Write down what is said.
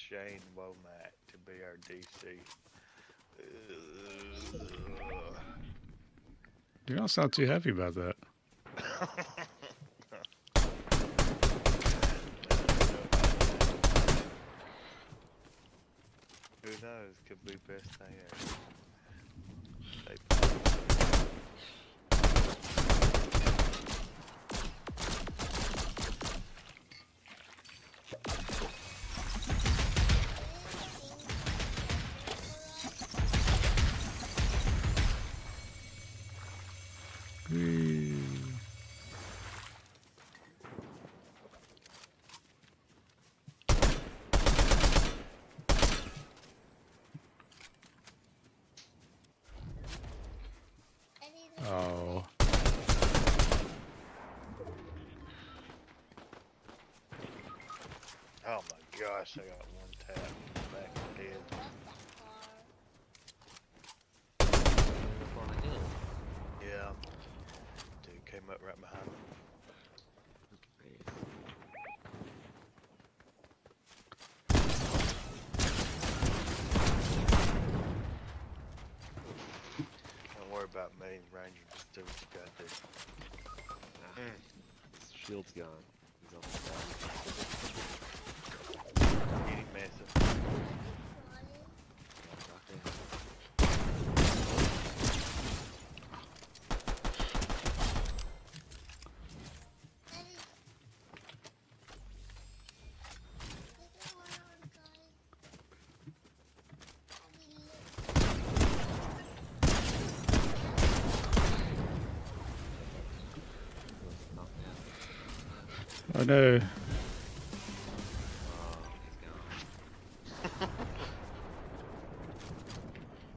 Shane Womack to be our DC. You don't sound too happy about that. Who knows? Could be best thing ever. Oh. Oh my gosh, I got one tap back in the head. Up on a hill. Yeah. Dude came up right behind me. Don't worry about me, Ranger. Just do what you gotta do. His shield's gone. He's on the side. Get him massive. Oh no.